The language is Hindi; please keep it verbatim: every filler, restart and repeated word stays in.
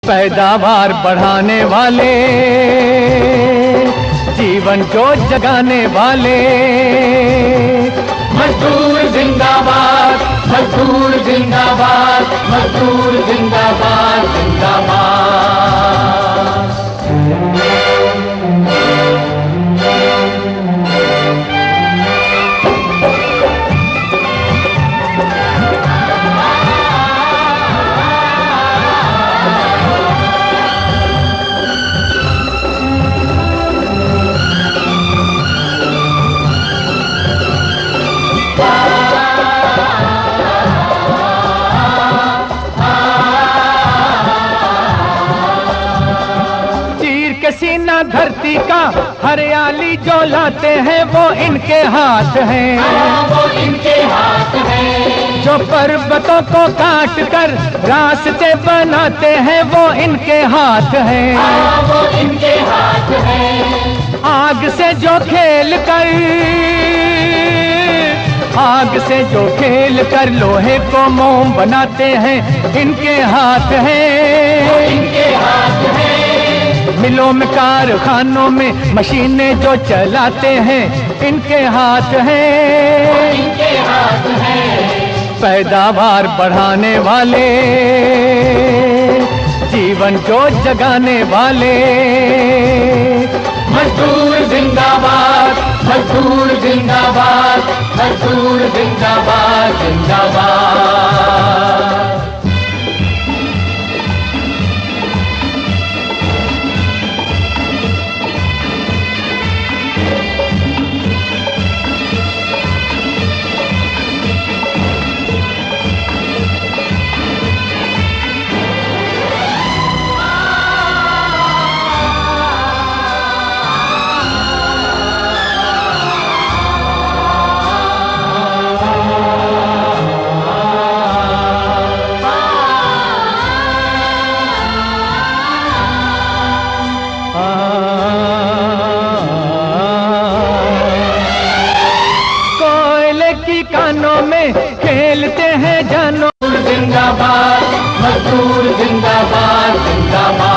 पैदावार बढ़ाने वाले, जीवन जोत जगाने वाले। मजदूर जिंदाबाद, मजदूर जिंदाबाद, मजदूर जिंदाबाद जिंदाबाद। सीना धरती का हरियाली जो लाते हैं वो इनके हाथ हैं, वो इनके हाथ हैं। जो पर्वतों को काट कर रास्ते बनाते हैं वो इनके हाथ हैं, वो इनके हाथ हैं। आग से जो खेल कर आग से जो खेल कर लोहे को मोम बनाते हैं इनके हाथ हैं, इनके हाथ हैं। मिलों में कारखानों में मशीनें जो चलाते हैं इनके हाथ हैं, इनके हाथ हैं। पैदावार बढ़ाने वाले, जीवन जोत जगाने वाले। मजदूर जिंदाबाद, मजदूर जिंदाबाद, मजदूर जिंदाबाद जिंदाबाद। कोयले की कानों में खेलते हैं जानों। जिंदाबाद, मजदूर जिंदाबाद जिंदाबाद।